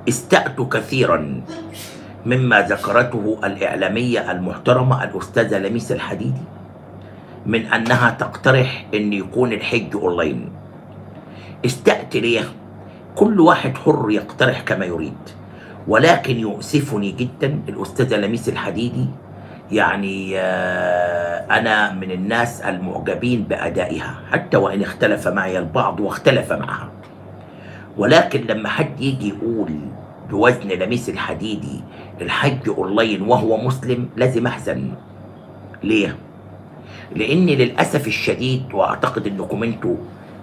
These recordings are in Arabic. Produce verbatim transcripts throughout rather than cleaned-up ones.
استأت كثيرا مما ذكرته الإعلامية المحترمة الأستاذة لميس الحديدي من أنها تقترح أن يكون الحج أونلاين. استأت ليه؟ كل واحد حر يقترح كما يريد، ولكن يؤسفني جدا الأستاذة لميس الحديدي. يعني أنا من الناس المعجبين بأدائها حتى وإن اختلف معي البعض واختلف معها، ولكن لما حد يجي يقول بوزن لميس الحديدي الحج أونلاين وهو مسلم لازم أحزن. ليه؟ لأن للأسف الشديد، وأعتقد أنكم أنتوا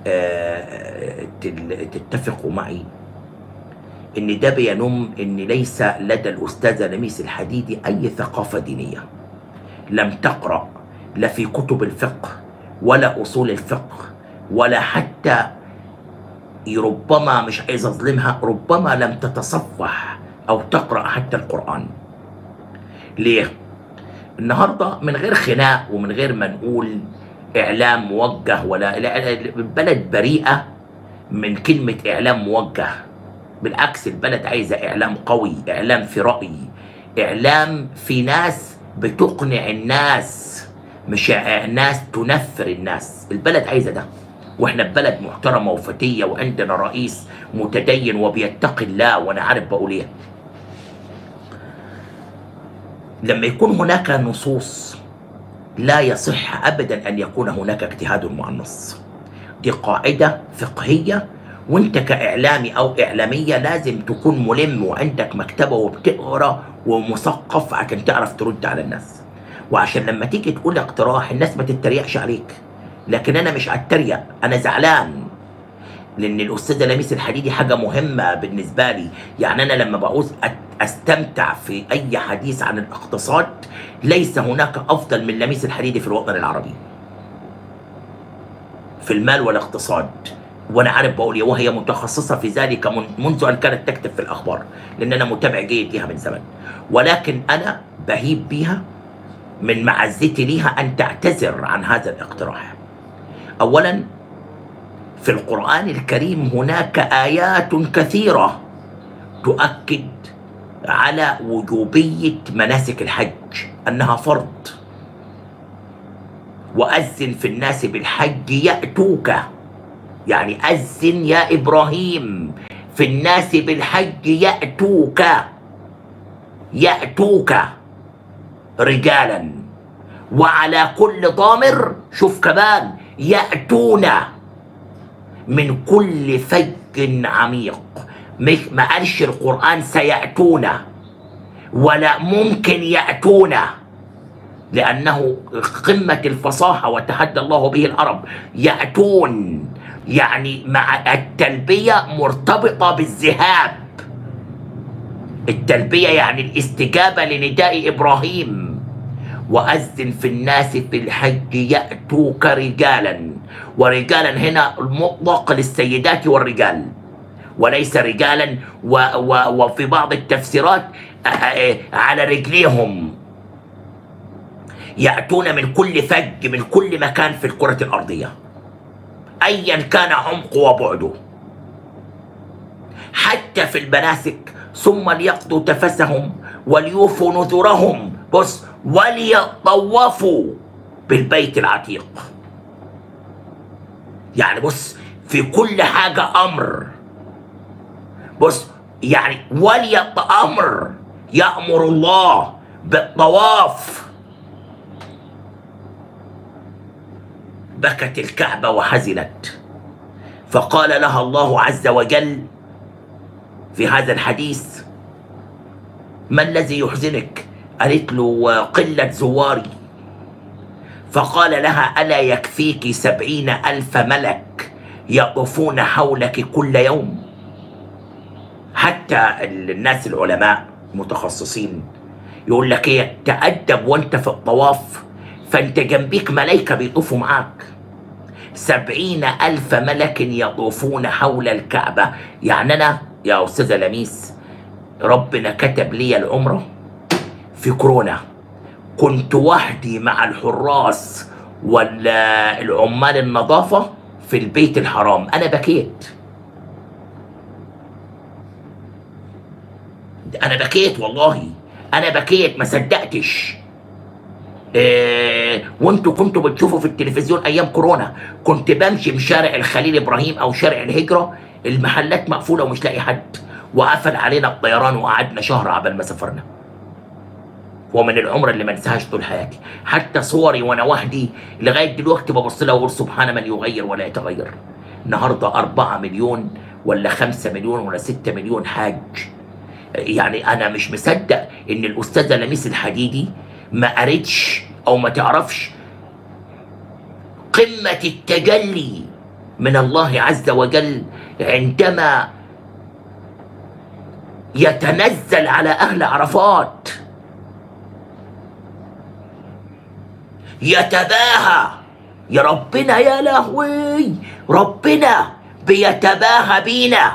تتفقوا معي، ان ده بينم ان ليس لدى الاستاذه لميس الحديدي اي ثقافه دينيه. لم تقرا لا في كتب الفقه ولا اصول الفقه، ولا حتى ربما، مش عايز اظلمها، ربما لم تتصفح او تقرا حتى القران. ليه؟ النهارده من غير خناق ومن غير ما نقول اعلام موجه، ولا البلد بريئه من كلمه اعلام موجه. بالعكس، البلد عايزه اعلام قوي، اعلام في راي، اعلام في ناس بتقنع الناس، مش ناس تنفر الناس. البلد عايزه ده، واحنا ببلد محترمه وفتيه، وعندنا رئيس متدين وبيتقي الله، وانا عارف بقول ايه. لما يكون هناك نصوص لا يصح ابدا ان يكون هناك اجتهاد مع النص. دي قاعده فقهيه، وانت كاعلامي او اعلاميه لازم تكون ملم وعندك مكتبه وبتقرا ومثقف عشان تعرف ترد على الناس، وعشان لما تيجي تقول اقتراح الناس ما تتريقش عليك. لكن انا مش هتريق، انا زعلان لان الاستاذه لميس الحديدي حاجه مهمه بالنسبه لي. يعني انا لما بعوز استمتع في اي حديث عن الاقتصاد، ليس هناك افضل من لميس الحديدي في الوطن العربي في المال والاقتصاد، وانا عارف بقول ايه، وهي متخصصه في ذلك منذ ان كانت تكتب في الاخبار، لان انا متابع جيد ليها من زمان. ولكن انا بهيب بيها من معزتي ليها ان تعتذر عن هذا الاقتراح. اولا، في القرآن الكريم هناك آيات كثيرة تؤكد على وجوبية مناسك الحج، أنها فرض. وأذن في الناس بالحج يأتوك، يعني أذن يا إبراهيم في الناس بالحج يأتوك، يأتوك رجالا وعلى كل ضامر، شوف كمان، يأتون من كل فج عميق. ما قالش القرآن سيأتون ولا ممكن يأتون، لأنه قمة الفصاحة وتحدى الله به العرب. يأتون يعني مع التلبية مرتبطة بالذهاب، التلبية يعني الاستجابة لنداء إبراهيم. وأذن في الناس في الحج يأتوك رجالا، ورجالا هنا المطلق للسيدات والرجال، وليس رجالا و و وفي بعض التفسيرات على رجليهم. يأتون من كل فج، من كل مكان في الكرة الأرضية أيا كان عمقه وبعده، حتى في المناسك. ثم ليقضوا تفسهم وليوفوا نذورهم، بص، وليطوفوا بالبيت العتيق. يعني بص، في كل حاجة أمر. بص يعني وليط أمر، يأمر الله بالطواف. بكت الكعبة وحزنت، فقال لها الله عز وجل في هذا الحديث: ما الذي يحزنك؟ قالت له: قلة زواري. فقال لها: ألا يكفيك سبعين ألف ملك يطوفون حولك كل يوم؟ حتى الناس العلماء متخصصين يقول لك ايه، تأدب وانت في الطواف، فانت جنبيك ملائكة بيطوفوا معاك. سبعين ألف ملك يطوفون حول الكعبة. يعني أنا يا أستاذة لميس، ربنا كتب لي العمرة في كورونا، كنت وحدي مع الحراس والعمال النظافة في البيت الحرام. أنا بكيت، انا بكيت والله، انا بكيت ما صدقتش. إيه وانتوا كنتوا بتشوفوا في التلفزيون ايام كورونا، كنت بمشي في شارع الخليل ابراهيم او شارع الهجره، المحلات مقفوله ومش لاقي حد، وقفل علينا الطيران وقعدنا شهر عبال ما سافرنا. ومن العمر اللي ما انساهاش طول حياتي، حتى صوري وانا وحدي لغايه دلوقتي ببص لها واقول سبحان من يغير ولا يتغير. النهارده أربعة مليون ولا خمسة مليون ولا ستة مليون حاج. يعني انا مش مصدق ان الاستاذه لميس الحديدي ما قريتش او ما تعرفش قمه التجلي من الله عز وجل عندما يتنزل على اهل عرفات، يتباهى. يا ربنا يا لهوي، ربنا بيتباهى بينا.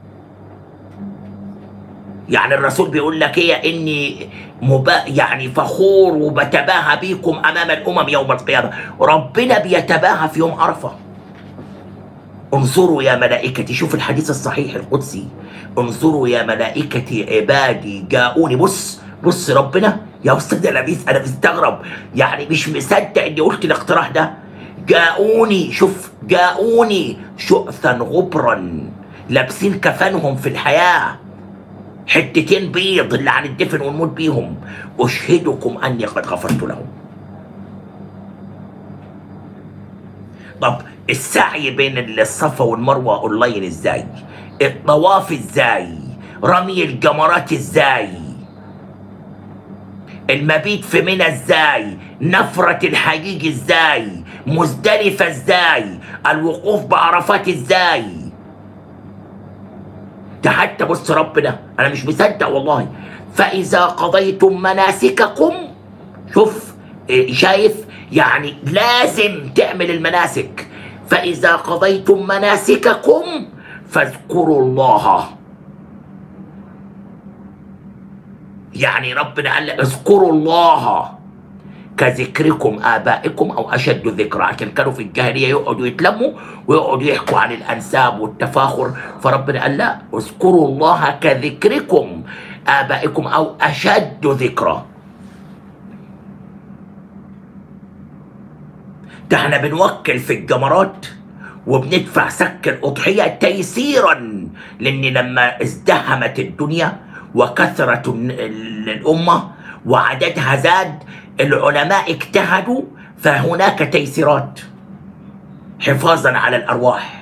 يعني الرسول بيقول لك ايه؟ اني مبا يعني فخور وبتباهى بيكم امام الامم يوم القيامه. ربنا بيتباهى في يوم عرفه. انظروا يا ملائكتي، شوف الحديث الصحيح القدسي، انظروا يا ملائكتي عبادي جاءوني. بص بص ربنا يا استاذ لميس، انا مستغرب يعني مش مصدق اني قلت الاقتراح ده. جاءوني، شوف جاءوني شؤثا غبرا، لابسين كفنهم في الحياه، حتتين بيض اللي هندفن ونموت بيهم، اشهدكم اني قد غفرت لهم. طب السعي بين الصفا والمروه اونلاين ازاي؟ الطواف ازاي؟ رمي الجمرات ازاي؟ المبيت في منى ازاي؟ نفرة الحجيج ازاي؟ مزدلفة ازاي؟ الوقوف بعرفات ازاي؟ ده حتى بص ربنا، انا مش مصدق والله، فاذا قضيتم مناسككم، شوف شايف يعني لازم تعمل المناسك، فاذا قضيتم مناسككم فاذكروا الله. يعني ربنا قال لك اذكروا الله كذكركم آبائكم أو أشد ذكرى، عشان كانوا في الجاهلية يقعدوا يتلموا ويقعدوا يحكوا عن الأنساب والتفاخر، فربنا قال لا، اذكروا الله كذكركم آبائكم أو أشد ذكرى. ده احنا بنوكل في الجمرات وبندفع سك الأضحية تيسيرا، لأن لما ازدحمت الدنيا وكثرت الأمة وعددها زاد، العلماء اجتهدوا فهناك تيسيرات حفاظا على الأرواح.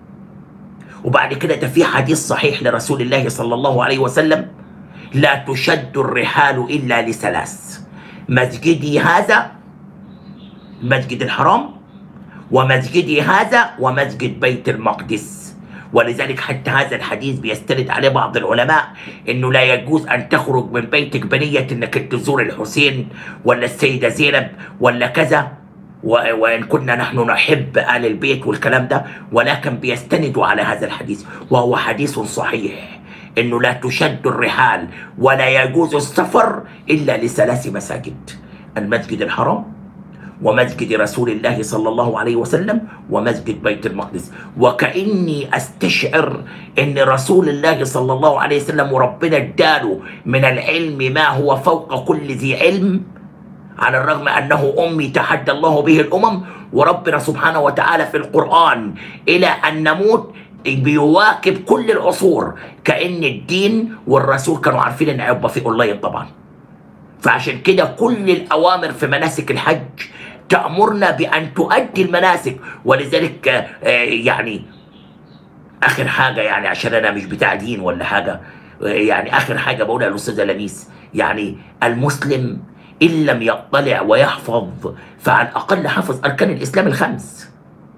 وبعد كده ده في حديث صحيح لرسول الله صلى الله عليه وسلم: لا تشد الرحال إلا لثلاث: مسجدي هذا، المسجد الحرام، ومسجدي هذا، ومسجد بيت المقدس. ولذلك حتى هذا الحديث بيستند عليه بعض العلماء انه لا يجوز ان تخرج من بيتك بنية انك تزور الحسين ولا السيدة زينب ولا كذا، وان كنا نحن نحب آل البيت والكلام ده، ولكن بيستندوا على هذا الحديث، وهو حديث صحيح انه لا تشد الرحال ولا يجوز السفر الا لثلاث مساجد: المسجد الحرام، ومسجد رسول الله صلى الله عليه وسلم، ومسجد بيت المقدس. وكأني استشعر ان رسول الله صلى الله عليه وسلم وربنا اداله من العلم ما هو فوق كل ذي علم، على الرغم انه امي تحدى الله به الامم، وربنا سبحانه وتعالى في القرآن الى ان نموت بيواكب كل العصور، كأن الدين والرسول كانوا عارفين ان هيبقى في اونلاين طبعا. فعشان كده كل الأوامر في مناسك الحج تأمرنا بأن تؤدي المناسك. ولذلك يعني آخر حاجة، يعني عشان أنا مش بتاع دين ولا حاجة، يعني آخر حاجة بقولها للأستاذة لميس، يعني المسلم إن لم يطلع ويحفظ فعلى الأقل حفظ أركان الإسلام الخمس.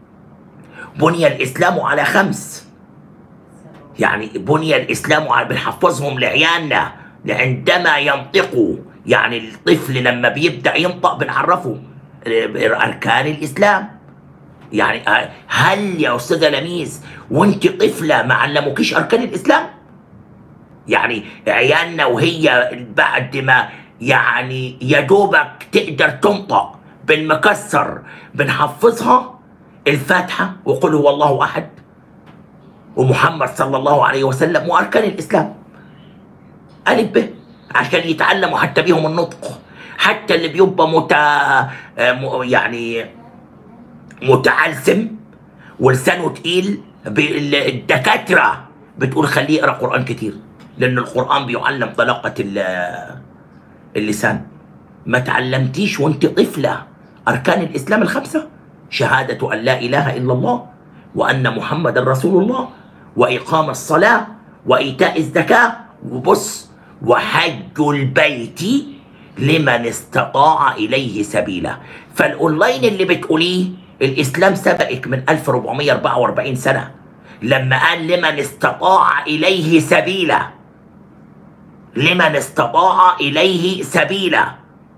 بني الإسلام على خمس، يعني بني الإسلام على، بنحفظهم لعيالنا عندما ينطقوا. يعني الطفل لما بيبدأ ينطق بنعرفه أركان الإسلام. يعني هل يا أستاذة لميس وانت طفلة ما علموكيش أركان الإسلام؟ يعني عيالنا وهي بعد ما يعني يا دوبك تقدر تنطق بالمكسر بنحفظها الفاتحة وقل هو الله أحد ومحمد صلى الله عليه وسلم وأركان الإسلام. ألف ب عشان يتعلموا حتى بيهم النطق. حتى اللي بيبقى متا يعني متعلسم ولسانه تقيل، الدكاترة بتقول خليه يقرأ قرآن كتير، لأن القرآن بيعلم طلاقة اللسان. ما تعلمتيش وانت طفلة أركان الإسلام الخمسة؟ شهادة أن لا إله إلا الله وأن محمد رسول الله وإقام الصلاة وإيتاء الزكاة وبص وحج البيت لمن استطاع إليه سبيلا. فالأونلاين اللي بتقوليه الإسلام سبقك من ألف وأربعمية وأربعة وأربعين سنة لما قال لمن استطاع إليه سبيلا، لمن استطاع إليه سبيلا.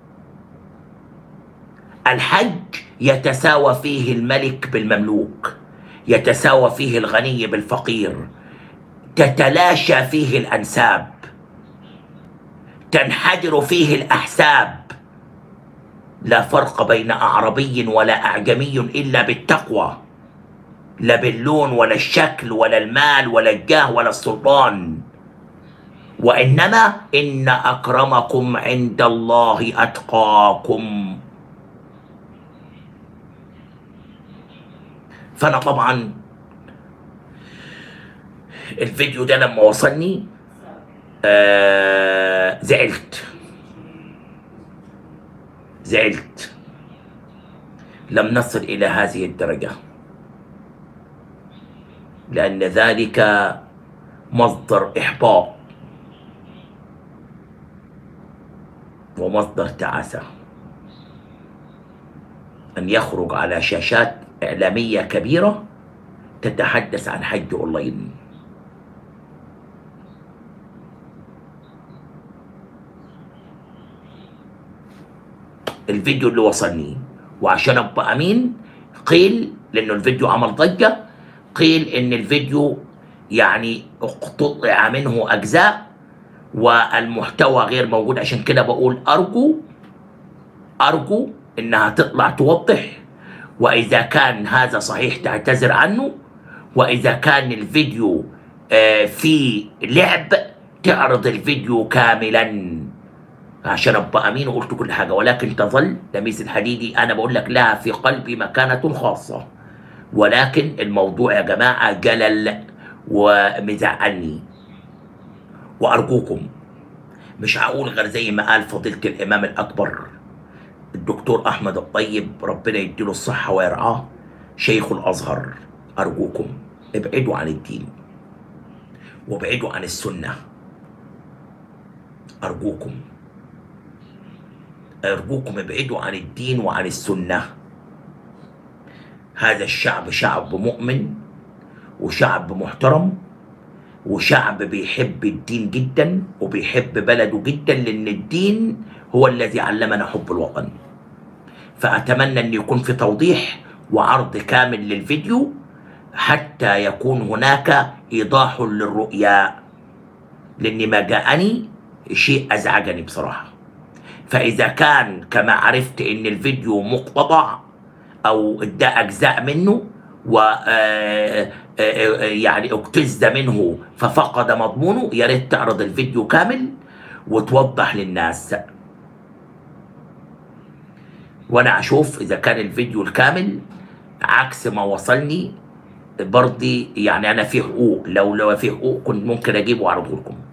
الحج يتساوى فيه الملك بالمملوك، يتساوى فيه الغني بالفقير، تتلاشى فيه الأنساب، تنحدر فيه الأحساب. لا فرق بين أعربي ولا أعجمي إلا بالتقوى، لا باللون ولا الشكل ولا المال ولا الجاه ولا السلطان. وإنما إن أكرمكم عند الله أتقاكم. فأنا طبعا الفيديو ده لما وصلني آه زعلت زعلت لم نصل إلى هذه الدرجة، لأن ذلك مصدر إحباط ومصدر تعاسة، أن يخرج على شاشات إعلامية كبيرة تتحدث عن حج أونلاين. الفيديو اللي وصلني، وعشان ابقى امين، قيل لانه الفيديو عمل ضجه، قيل ان الفيديو يعني اقتطع منه اجزاء والمحتوى غير موجود. عشان كده بقول ارجو ارجو انها تطلع توضح، واذا كان هذا صحيح تعتذر عنه، واذا كان الفيديو آه فيه لعب تعرض الفيديو كاملا عشان ابقى امين وقلت كل حاجه. ولكن تظل لميس الحديدي انا بقول لك لها في قلبي مكانه خاصه، ولكن الموضوع يا جماعه جلل ومزعلني. وارجوكم، مش هقول غير زي ما قال فضيله الامام الاكبر الدكتور احمد الطيب ربنا يديله الصحه ويرعاه شيخ الازهر، ارجوكم ابعدوا عن الدين وابعدوا عن السنه. ارجوكم أرجوكم ابعدوا عن الدين وعن السنة. هذا الشعب شعب مؤمن وشعب محترم وشعب بيحب الدين جدا وبيحب بلده جدا، لأن الدين هو الذي علمنا حب الوطن. فأتمنى أن يكون في توضيح وعرض كامل للفيديو حتى يكون هناك إيضاح للرؤيا، لأن ما جاءني شيء أزعجني بصراحة. فإذا كان كما عرفت إن الفيديو مقتطع أو ده أجزاء منه و يعني اجتز منه ففقد مضمونه، يا ريت تعرض الفيديو كامل وتوضح للناس، وأنا أشوف إذا كان الفيديو الكامل عكس ما وصلني برضي. يعني أنا في حقوق، لو لو في حقوق كنت ممكن أجيبه وأعرضه لكم.